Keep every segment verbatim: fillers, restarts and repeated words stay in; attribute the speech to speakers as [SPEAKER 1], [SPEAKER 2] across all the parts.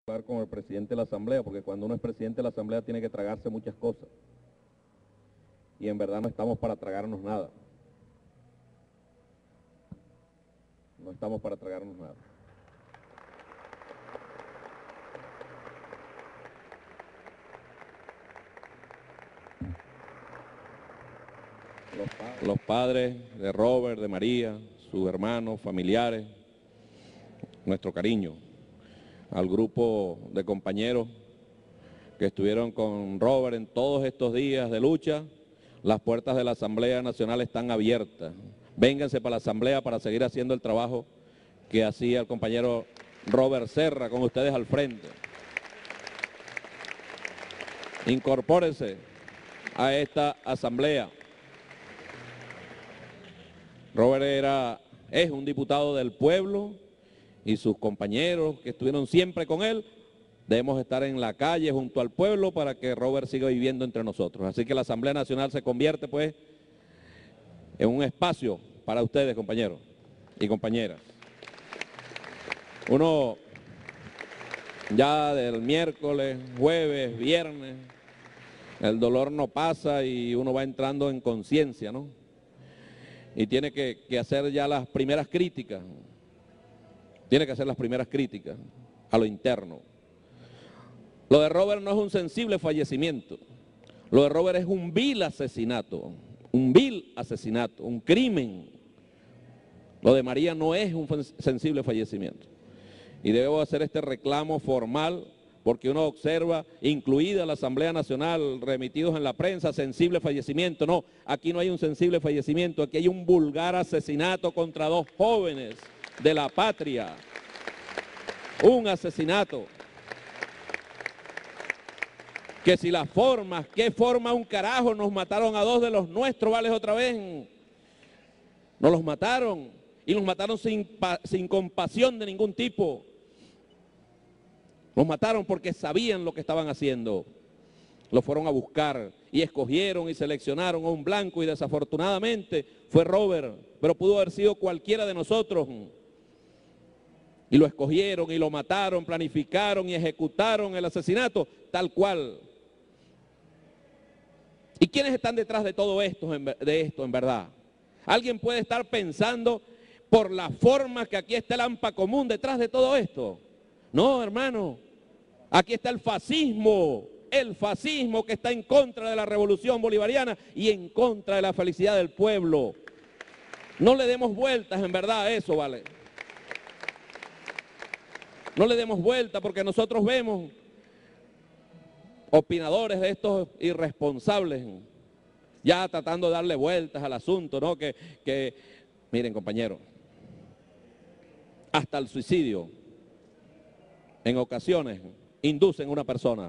[SPEAKER 1] hablar con el presidente de la Asamblea, porque cuando uno es presidente de la Asamblea tiene que tragarse muchas cosas. Y en verdad no estamos para tragarnos nada. No estamos para tragarnos nada. Los padres, los padres de Robert, de María, sus hermanos, familiares, nuestro cariño al grupo de compañeros que estuvieron con Robert en todos estos días de lucha. Las puertas de la Asamblea Nacional están abiertas. Vénganse para la Asamblea para seguir haciendo el trabajo que hacía el compañero Robert Serra con ustedes al frente. Incorpórense a esta Asamblea. Robert era, es un diputado del pueblo y sus compañeros que estuvieron siempre con él, debemos estar en la calle junto al pueblo para que Robert siga viviendo entre nosotros. Así que la Asamblea Nacional se convierte pues en un espacio para ustedes, compañeros y compañeras. Uno ya del miércoles, jueves, viernes, el dolor no pasa y uno va entrando en conciencia, ¿no? Y tiene que, que hacer ya las primeras críticas, tiene que hacer las primeras críticas a lo interno. Lo de Robert no es un sensible fallecimiento, lo de Robert es un vil asesinato, un vil asesinato, un crimen. Lo de María no es un sensible fallecimiento. Y debo hacer este reclamo formal porque uno observa, incluida la Asamblea Nacional, remitidos en la prensa, sensible fallecimiento. No, aquí no hay un sensible fallecimiento, aquí hay un vulgar asesinato contra dos jóvenes de la patria. Un asesinato. Que si las formas, ¿qué forma un carajo? Nos mataron a dos de los nuestros, ¿vale? Otra vez. Nos los mataron. Y los mataron sin, sin compasión de ningún tipo. Los mataron porque sabían lo que estaban haciendo. Los fueron a buscar y escogieron y seleccionaron a un blanco y desafortunadamente fue Robert, pero pudo haber sido cualquiera de nosotros. Y lo escogieron y lo mataron, planificaron y ejecutaron el asesinato tal cual. ¿Y quiénes están detrás de todo esto, de esto en verdad? Alguien puede estar pensando por la forma que aquí está el AMPA común detrás de todo esto. No, hermano, aquí está el fascismo, el fascismo que está en contra de la revolución bolivariana y en contra de la felicidad del pueblo. No le demos vueltas en verdad a eso, ¿vale? No le demos vueltas porque nosotros vemos opinadores de estos irresponsables ya tratando de darle vueltas al asunto, ¿no? Que, que miren, compañeros, hasta el suicidio en ocasiones inducen a una persona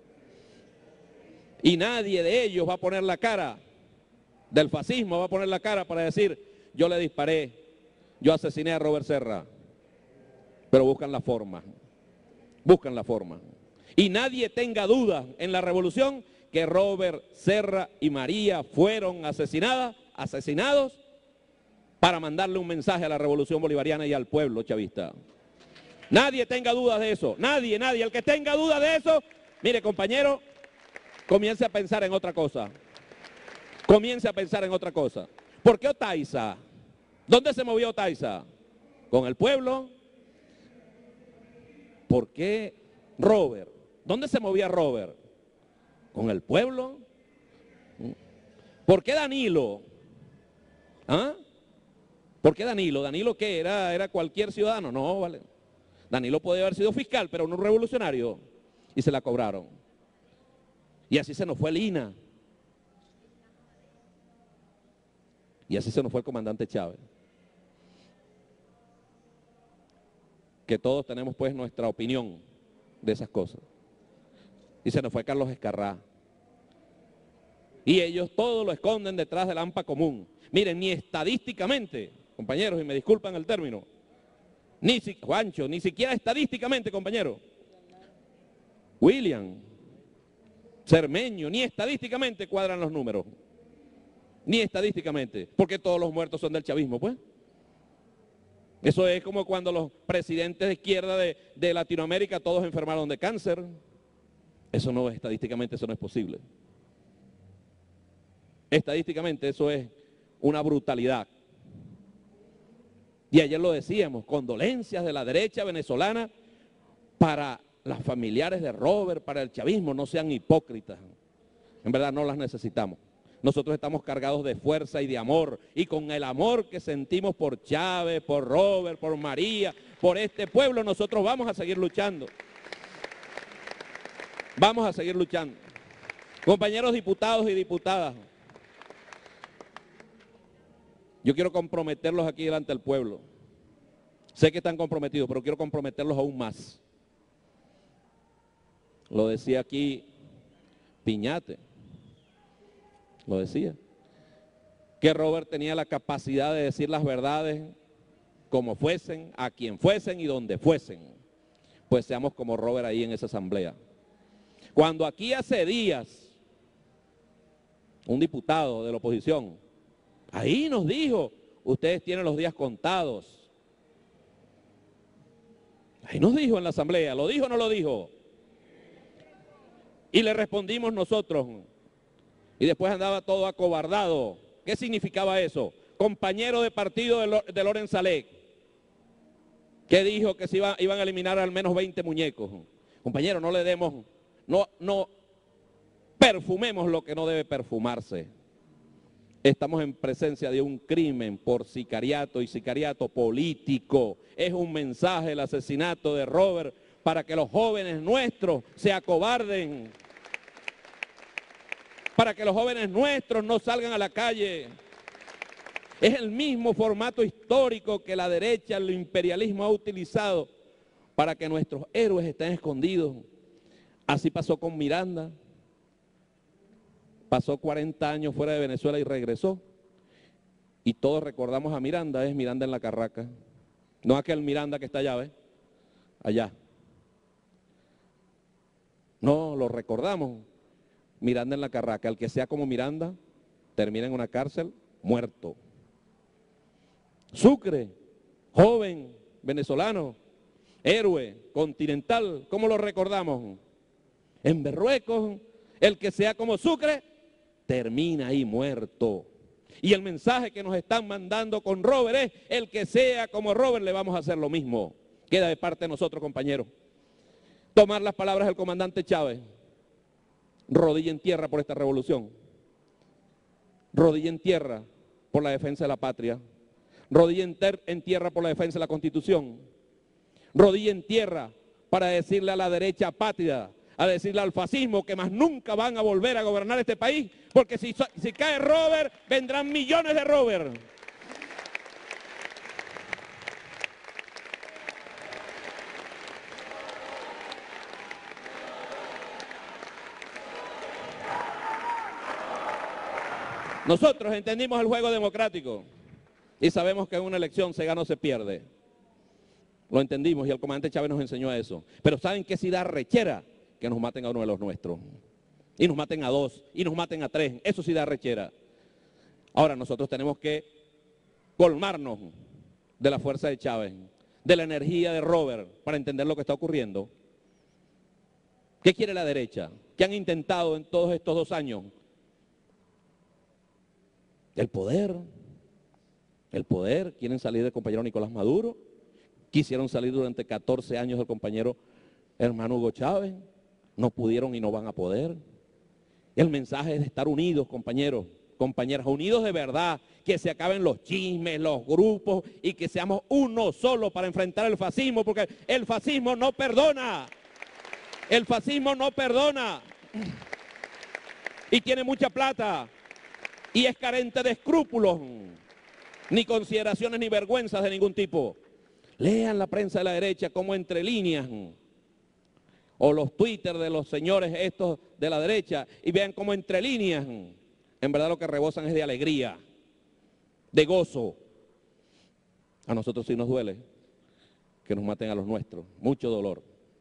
[SPEAKER 1] y nadie de ellos va a poner la cara del fascismo, va a poner la cara para decir yo le disparé, yo asesiné a Robert Serra, pero buscan la forma, buscan la forma. Y nadie tenga dudas en la revolución que Robert Serra y María fueron asesinadas, asesinados para mandarle un mensaje a la revolución bolivariana y al pueblo chavista. Nadie tenga dudas de eso, nadie, nadie. El que tenga dudas de eso, mire compañero, comience a pensar en otra cosa. Comience a pensar en otra cosa. ¿Por qué Otaiza? ¿Dónde se movió Otaiza? ¿Con el pueblo? ¿Por qué Robert? ¿Dónde se movía Robert? ¿Con el pueblo? ¿Por qué Danilo? ¿Ah? ¿Por qué Danilo? ¿Danilo qué? ¿Era, era cualquier ciudadano? No, vale. Danilo podía haber sido fiscal, pero no un revolucionario. Y se la cobraron. Y así se nos fue Lina. Y así se nos fue el comandante Chávez. Que todos tenemos pues nuestra opinión de esas cosas. Y se nos fue Carlos Escarrá. Y ellos todo lo esconden detrás del AMPA común. Miren, ni estadísticamente, compañeros, y me disculpan el término, ni si, Juancho, ni siquiera estadísticamente, compañero, William, Cermeño, ni estadísticamente cuadran los números. Ni estadísticamente, porque todos los muertos son del chavismo, pues. Eso es como cuando los presidentes de izquierda de, de Latinoamérica todos enfermaron de cáncer. Eso no, estadísticamente eso no es posible. Estadísticamente eso es una brutalidad. Y ayer lo decíamos, condolencias de la derecha venezolana para las familiares de Robert, para el chavismo, no sean hipócritas. En verdad no las necesitamos. Nosotros estamos cargados de fuerza y de amor, y con el amor que sentimos por Chávez, por Robert, por María, por este pueblo, nosotros vamos a seguir luchando. Vamos a seguir luchando. Compañeros diputados y diputadas, yo quiero comprometerlos aquí delante del pueblo. Sé que están comprometidos, pero quiero comprometerlos aún más. Lo decía aquí Piñate, lo decía, que Robert tenía la capacidad de decir las verdades como fuesen, a quien fuesen y donde fuesen. Pues seamos como Robert ahí en esa asamblea. Cuando aquí hace días, un diputado de la oposición, ahí nos dijo, ustedes tienen los días contados. Ahí nos dijo en la asamblea, ¿lo dijo o no lo dijo? Y le respondimos nosotros. Y después andaba todo acobardado. ¿Qué significaba eso? Compañero de partido de Loren Saleh, que dijo que se iba, iban a eliminar al menos veinte muñecos. Compañero, no le demos, no, no perfumemos lo que no debe perfumarse. Estamos en presencia de un crimen por sicariato y sicariato político. Es un mensaje el asesinato de Robert para que los jóvenes nuestros se acobarden, para que los jóvenes nuestros no salgan a la calle. Es el mismo formato histórico que la derecha, el imperialismo ha utilizado para que nuestros héroes estén escondidos. Así pasó con Miranda. Pasó cuarenta años fuera de Venezuela y regresó. Y todos recordamos a Miranda, es Miranda en la Carraca. No aquel Miranda que está allá, ¿ves? Allá. No, lo recordamos. Miranda en la Carraca. El que sea como Miranda, termina en una cárcel, muerto. Sucre, joven, venezolano, héroe, continental, ¿cómo lo recordamos? En Berruecos, el que sea como Sucre, termina ahí muerto. Y el mensaje que nos están mandando con Robert es, el que sea como Robert le vamos a hacer lo mismo. Queda de parte de nosotros, compañeros, tomar las palabras del comandante Chávez. Rodilla en tierra por esta revolución. Rodilla en tierra por la defensa de la patria. Rodilla en, en tierra por la defensa de la Constitución. Rodilla en tierra para decirle a la derecha apátrida, a decirle al fascismo que más nunca van a volver a gobernar este país, porque si, si cae Robert, vendrán millones de Robert. Nosotros entendimos el juego democrático y sabemos que en una elección se gana o se pierde. Lo entendimos y el comandante Chávez nos enseñó a eso. Pero ¿saben qué sí da rechera? Que nos maten a uno de los nuestros. Y nos maten a dos, y nos maten a tres. Eso sí da rechera. Ahora nosotros tenemos que colmarnos de la fuerza de Chávez, de la energía de Robert, para entender lo que está ocurriendo. ¿Qué quiere la derecha? ¿Qué han intentado en todos estos dos años? El poder. El poder. Quieren salir del compañero Nicolás Maduro. Quisieron salir durante catorce años del compañero hermano Hugo Chávez. No pudieron y no van a poder. El mensaje es de estar unidos, compañeros, compañeras, unidos de verdad, que se acaben los chismes, los grupos y que seamos uno solo para enfrentar el fascismo, porque el fascismo no perdona. El fascismo no perdona. Y tiene mucha plata. Y es carente de escrúpulos, ni consideraciones ni vergüenzas de ningún tipo. Lean la prensa de la derecha como entre líneas, o los Twitter de los señores estos de la derecha, y vean como entre líneas, en verdad lo que rebosan es de alegría, de gozo. A nosotros sí nos duele que nos maten a los nuestros, mucho dolor,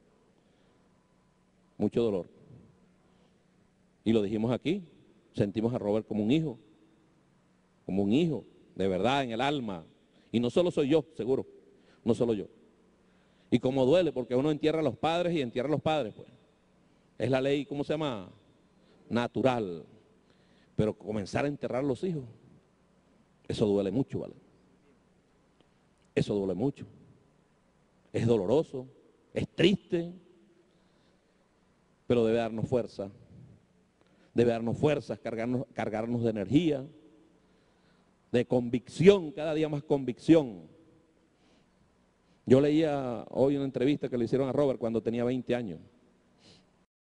[SPEAKER 1] mucho dolor. Y lo dijimos aquí, sentimos a Robert como un hijo, como un hijo, de verdad, en el alma. Y no solo soy yo, seguro, no solo yo. Y como duele, porque uno entierra a los padres y entierra a los padres, pues. Es la ley, ¿cómo se llama? Natural. Pero comenzar a enterrar a los hijos, eso duele mucho, ¿vale? Eso duele mucho. Es doloroso, es triste, pero debe darnos fuerza. Debe darnos fuerzas, cargarnos, cargarnos de energía, de convicción, cada día más convicción. Yo leía hoy una entrevista que le hicieron a Robert cuando tenía veinte años.